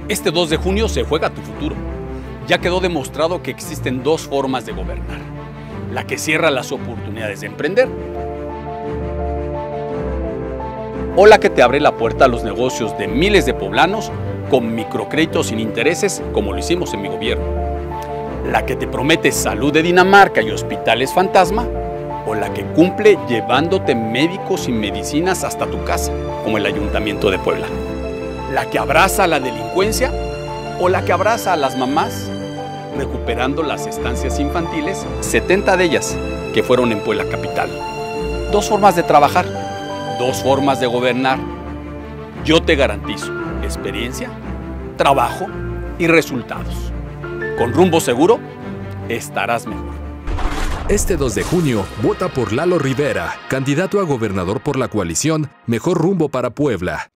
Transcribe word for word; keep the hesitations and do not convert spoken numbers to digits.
Este dos de junio se juega tu futuro. Ya quedó demostrado que existen dos formas de gobernar. La que cierra las oportunidades de emprender o la que te abre la puerta a los negocios de miles de poblanos con microcréditos sin intereses, como lo hicimos en mi gobierno. La que te promete salud de Dinamarca y hospitales fantasma, o la que cumple llevándote médicos y medicinas hasta tu casa, como el Ayuntamiento de Puebla. La que abraza a la delincuencia o la que abraza a las mamás, recuperando las estancias infantiles, setenta de ellas que fueron en Puebla capital. Dos formas de trabajar, dos formas de gobernar. Yo te garantizo experiencia, trabajo y resultados. Con Rumbo Seguro, estarás mejor. Este dos de junio, vota por Lalo Rivera, candidato a gobernador por la coalición Mejor Rumbo para Puebla.